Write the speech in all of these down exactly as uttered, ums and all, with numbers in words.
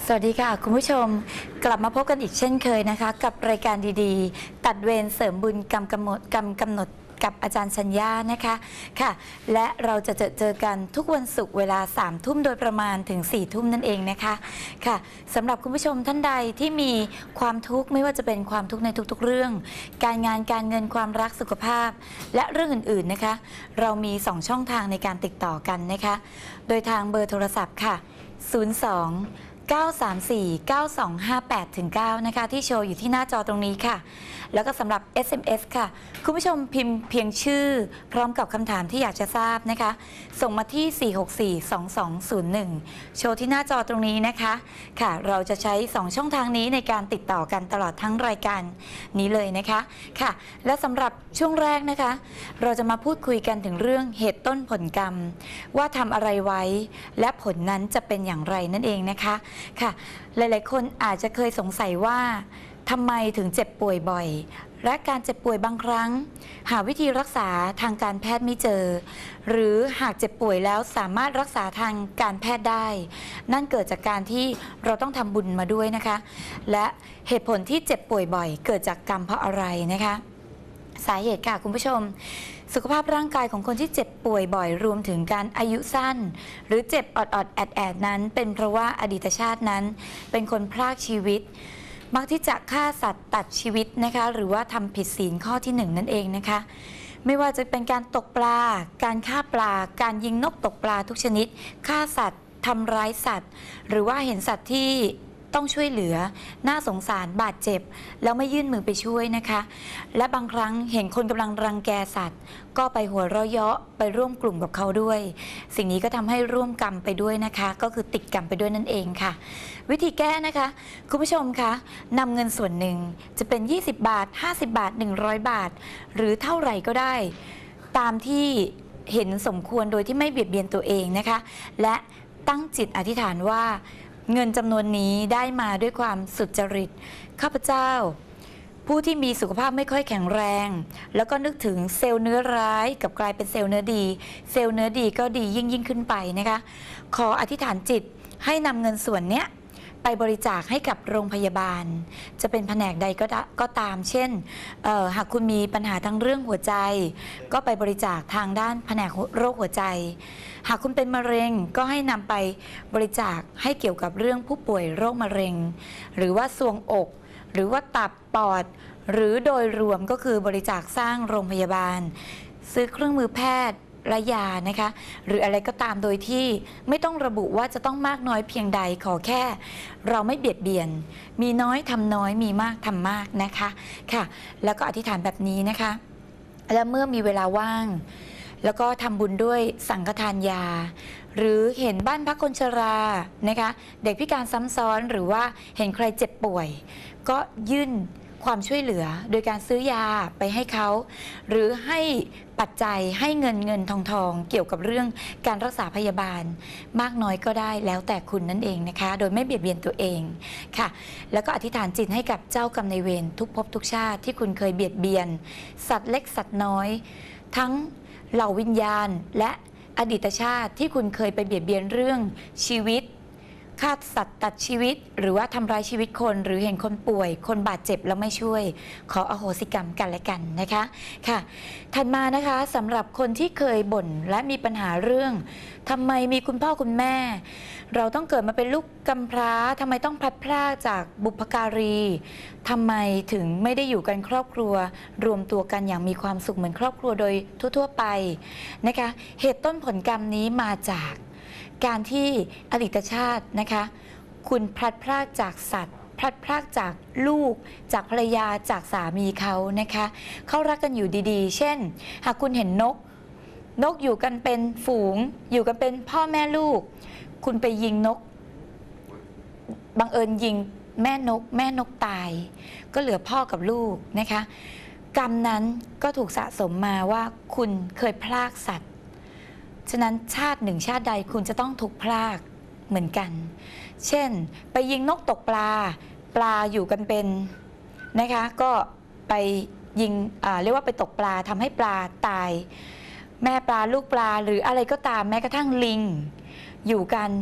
สวัสดีค่ะคุณผู้ชมกลับมาพบกันอีกเช่นเคยนะคะกับรายการดีๆตัดเวรเสริมบุญกรรมกำหนดกรรมกำหนดกับอาจารย์ชัญญานะคะค่ะและเราจะเจอเจอกันทุกวันศุกร์เวลาสามทุ่มโดยประมาณถึงสี่ทุ่มนั่นเองนะคะค่ะสำหรับคุณผู้ชมท่านใดที่มีความทุกข์ไม่ว่าจะเป็นความทุกข์ในทุกๆเรื่องการงานการเงินความรักสุขภาพและเรื่องอื่นๆนะคะเรามีสองช่องทางในการติดต่อกันนะคะโดยทางเบอร์โทรศัพท์ค่ะศูนย์ สอง เก้า สาม สี่ เก้า สอง ห้า แปด ถึง เก้า นะคะที่โชว์อยู่ที่หน้าจอตรงนี้ค่ะแล้วก็สำหรับ เอส เอ็ม เอส ค่ะคุณผู้ชมพิมพ์เพียงชื่อพร้อมกับคำถามที่อยากจะทราบนะคะส่งมาที่ สี่ หก สี่ สอง สอง ศูนย์ หนึ่ง โชว์ที่หน้าจอตรงนี้นะคะค่ะเราจะใช้สองช่องทางนี้ในการติดต่อกันตลอดทั้งรายการนี้เลยนะคะค่ะและสำหรับช่วงแรกนะคะเราจะมาพูดคุยกันถึงเรื่องเหตุต้นผลกรรมว่าทำอะไรไว้และผลนั้นจะเป็นอย่างไรนั่นเองนะคะค่ะหลายๆคนอาจจะเคยสงสัยว่าทำไมถึงเจ็บป่วยบ่อยและการเจ็บป่วยบางครั้งหาวิธีรักษาทางการแพทย์ไม่เจอหรือหากเจ็บป่วยแล้วสามารถรักษาทางการแพทย์ได้นั่นเกิดจากการที่เราต้องทำบุญมาด้วยนะคะและเหตุผลที่เจ็บป่วยบ่อยเกิดจากกรรมเพราะอะไรนะคะสาเหตุค่ะคุณผู้ชมสุขภาพร่างกายของคนที่เจ็บป่วยบ่อยรวมถึงการอายุสั้นหรือเจ็บออดๆแอดแอดนั้นเป็นเพราะว่าอดีตชาตินั้นเป็นคนพรากชีวิตมักที่จะฆ่าสัตว์ตัดชีวิตนะคะหรือว่าทำผิดศีลข้อที่หนึ่งนั่นเองนะคะไม่ว่าจะเป็นการตกปลาการฆ่าปลาการยิงนกตกปลาทุกชนิดฆ่าสัตว์ทำร้ายสัตว์หรือว่าเห็นสัตว์ที่ต้องช่วยเหลือน่าสงสารบาดเจ็บแล้วไม่ยื่นมือไปช่วยนะคะและบางครั้งเห็นคนกำลังรังแกสัตว์ก็ไปหัวเราะเยาะไปร่วมกลุ่มกับเขาด้วยสิ่งนี้ก็ทำให้ร่วมกรรมไปด้วยนะคะก็คือติดกรรมไปด้วยนั่นเองค่ะวิธีแก้นะคะคุณผู้ชมคะนำเงินส่วนหนึ่งจะเป็นยี่สิบบาทห้าสิบบาทหนึ่งร้อยบาทหรือเท่าไหร่ก็ได้ตามที่เห็นสมควรโดยที่ไม่เบียดเบียนตัวเองนะคะและตั้งจิตอธิษฐานว่าเงินจำนวนนี้ได้มาด้วยความสุจริตข้าพเจ้าผู้ที่มีสุขภาพไม่ค่อยแข็งแรงแล้วก็นึกถึงเซลล์เนื้อร้ายกับกลายเป็นเซลล์เนื้อดีเซลล์เนื้อดีก็ดียิ่งยิ่งขึ้นไปนะคะขออธิษฐานจิตให้นำเงินส่วนเนี้ยไปบริจาคให้กับโรงพยาบาลจะเป็นแผนกใดก็ก็ตามเช่นหากคุณมีปัญหาทั้งเรื่องหัวใจก็ไปบริจาคทางด้านแผนกโรคหัวใจหากคุณเป็นมะเร็งก็ให้นำไปบริจาคให้เกี่ยวกับเรื่องผู้ป่วยโรคมะเร็งหรือว่าทรวงอกหรือว่าตับปอดหรือโดยรวมก็คือบริจาคสร้างโรงพยาบาลซื้อเครื่องมือแพทย์และยานะคะหรืออะไรก็ตามโดยที่ไม่ต้องระบุว่าจะต้องมากน้อยเพียงใดขอแค่เราไม่เบียดเบียนมีน้อยทำน้อยมีมากทำมากนะคะค่ะแล้วก็อธิษฐานแบบนี้นะคะและเมื่อมีเวลาว่างแล้วก็ทำบุญด้วยสังฆทานยาหรือเห็นบ้านพักคนชรานะคะเด็กพิการซ้ำซ้อนหรือว่าเห็นใครเจ็บป่วยก็ยื่นความช่วยเหลือโดยการซื้อยาไปให้เขาหรือให้ปัจจัยให้เงินเงินทองทองเกี่ยวกับเรื่องการรักษาพยาบาลมากน้อยก็ได้แล้วแต่คุณนั่นเองนะคะโดยไม่เบียดเบียนตัวเองค่ะแล้วก็อธิษฐานจิตให้กับเจ้ากรรมนายเวรทุกภพทุกชาติที่คุณเคยเบียดเบียนสัตว์เล็กสัตว์น้อยทั้งเหล่าวิญญาณและอดีตชาติที่คุณเคยไปเบียดเบียนเรื่องชีวิตฆ่าสัตว์ตัดชีวิตหรือว่าทำร้ายชีวิตคนหรือเห็นคนป่วยคนบาดเจ็บแล้วไม่ช่วยขออโหสิกรรมกันและกันนะคะค่ะถัดมานะคะสำหรับคนที่เคยบ่นและมีปัญหาเรื่องทำไมมีคุณพ่อคุณแม่เราต้องเกิดมาเป็นลูกกำพร้าทำไมต้องพลัดพรากจากบุพการีทำไมถึงไม่ได้อยู่กันครอบครัวรวมตัวกันอย่างมีความสุขเหมือนครอบครัวโดยทั่วๆไปนะคะเหตุต้นผลกรรมนี้มาจากการที่อดีตชาตินะคะคุณพลัดพรากจากสัตว์พลัดพรากจากลูกจากภรรยาจากสามีเขานะคะเขารักกันอยู่ดีๆเช่นหากคุณเห็นนกนกอยู่กันเป็นฝูงอยู่กันเป็นพ่อแม่ลูกคุณไปยิงนกบังเอิญยิงแม่นกแม่นกตายก็เหลือพ่อกับลูกนะคะกรรมนั้นก็ถูกสะสมมาว่าคุณเคยพรากสัตว์ฉะนั้นชาติหนึ่งชาติใดคุณจะต้องถูกพรากเหมือนกันเช่นไปยิงนกตกปลาปลาอยู่กันเป็นนะคะก็ไปยิงเรียกว่าไปตกปลาทำให้ปลาตายแม่ปลาลูกปลาหรืออะไรก็ตามแม้กระทั่งลิงอยู่กัน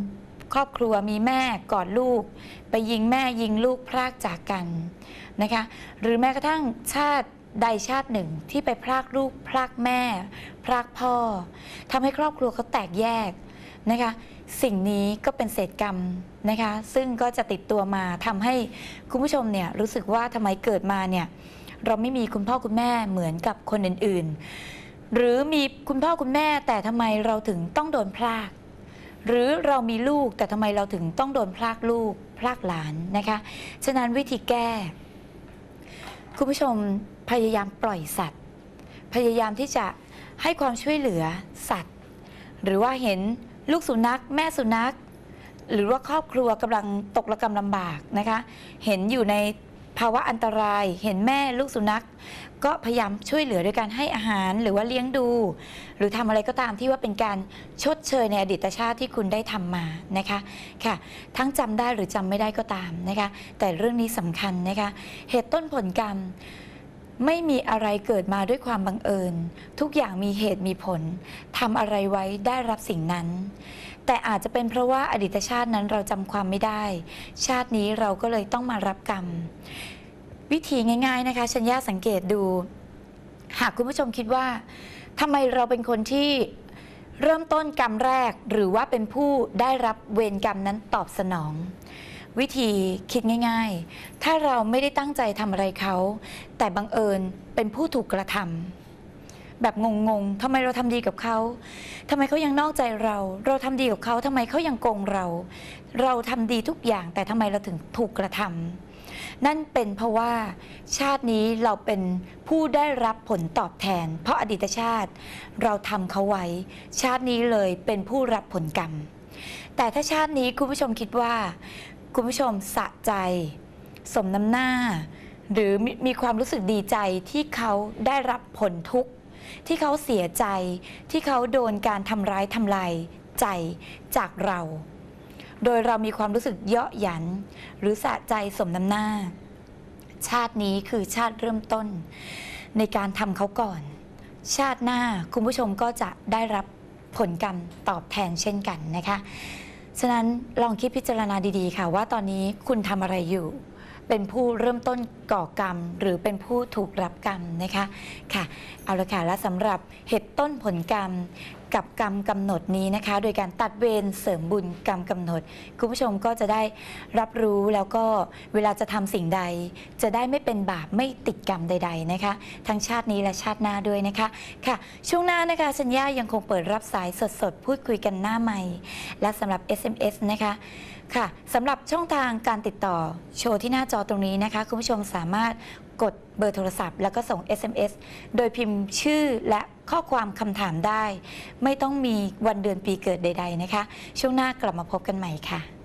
ครอบครัวมีแม่กอดลูกไปยิงแม่ยิงลูกพรากจากกันนะคะหรือแม้กระทั่งชาติใดชาติหนึ่งที่ไปพรากลูกพรากแม่พรากพ่อทำให้ครอบครัวเขาแตกแยกนะคะสิ่งนี้ก็เป็นเศษกรรมนะคะซึ่งก็จะติดตัวมาทำให้คุณผู้ชมเนี่ยรู้สึกว่าทำไมเกิดมาเนี่ยเราไม่มีคุณพ่อคุณแม่เหมือนกับคนอื่นๆหรือมีคุณพ่อคุณแม่แต่ทำไมเราถึงต้องโดนพรากหรือเรามีลูกแต่ทำไมเราถึงต้องโดนพรากลูกพรากหลานนะคะฉะนั้นวิธีแก้คุณผู้ชมพยายามปล่อยสัตว์พยายามที่จะให้ความช่วยเหลือสัตว์หรือว่าเห็นลูกสุนัขแม่สุนัขหรือว่าครอบครัวกำลังตกระกำลำบากนะคะเห็นอยู่ในภาวะอันตรายเห็นแม่ลูกสุนัขก็พยายามช่วยเหลือด้วยการให้อาหารหรือว่าเลี้ยงดูหรือทำอะไรก็ตามที่ว่าเป็นการชดเชยในอดีตชาติที่คุณได้ทำมานะคะค่ะทั้งจำได้หรือจำไม่ได้ก็ตามนะคะแต่เรื่องนี้สำคัญนะคะเหตุต้นผลกรรมไม่มีอะไรเกิดมาด้วยความบังเอิญทุกอย่างมีเหตุมีผลทำอะไรไว้ได้รับสิ่งนั้นแต่อาจจะเป็นเพราะว่าอดีตชาตินั้นเราจำความไม่ได้ชาตินี้เราก็เลยต้องมารับกรรมวิธีง่ายๆนะคะชัญญาสังเกตดูหากคุณผู้ชมคิดว่าทำไมเราเป็นคนที่เริ่มต้นกรรมแรกหรือว่าเป็นผู้ได้รับเวรกรรมนั้นตอบสนองวิธีคิดง่ายๆถ้าเราไม่ได้ตั้งใจทำอะไรเขาแต่บังเอิญเป็นผู้ถูกกระทำแบบงงๆทำไมเราทำดีกับเขาทำไมเขายังนอกใจเราเราทำดีกับเขาทำไมเขายังโกงเราเราทำดีทุกอย่างแต่ทำไมเราถึงถูกกระทำนั่นเป็นเพราะว่าชาตินี้เราเป็นผู้ได้รับผลตอบแทนเพราะอดีตชาติเราทำเขาไว้ชาตินี้เลยเป็นผู้รับผลกรรมแต่ถ้าชาตินี้คุณผู้ชมคิดว่าคุณผู้ชมสะใจสมน้ำหน้าหรือมีความรู้สึกดีใจที่เขาได้รับผลทุกข์ที่เขาเสียใจที่เขาโดนการทำร้ายทำลายใจจากเราโดยเรามีความรู้สึกเยาะหยันหรือสะใจสมน้ำหน้าชาตินี้คือชาติเริ่มต้นในการทำเขาก่อนชาติหน้าคุณผู้ชมก็จะได้รับผลกรรมตอบแทนเช่นกันนะคะฉะนั้นลองคิดพิจารณาดีๆค่ะว่าตอนนี้คุณทำอะไรอยู่เป็นผู้เริ่มต้นก่อกรรมหรือเป็นผู้ถูกรับกรรมนะคะค่ะเอาละค่ะและสำหรับเหตุต้นผลกรรมกับกรรมกำหนดนี้นะคะโดยการตัดเวรเสริมบุญกรรมกำหนดคุณผู้ชมก็จะได้รับรู้แล้วก็เวลาจะทำสิ่งใดจะได้ไม่เป็นบาปไม่ติดกรรมใดๆนะคะทั้งชาตินี้และชาติหน้าด้วยนะคะค่ะช่วงหน้านะคะชัญญายังคงเปิดรับสายสดๆพูดคุยกันหน้าไมค์และสำหรับ เอส เอ็ม เอส นะคะค่ะสำหรับช่องทางการติดต่อโชว์ที่หน้าจอตรงนี้นะคะคุณผู้ชมสามารถกดเบอร์โทรศัพท์แล้วก็ส่ง เอส เอ็ม เอส โดยพิมพ์ชื่อและข้อความคำถามได้ไม่ต้องมีวันเดือนปีเกิดใดๆนะคะช่วงหน้ากลับมาพบกันใหม่ค่ะ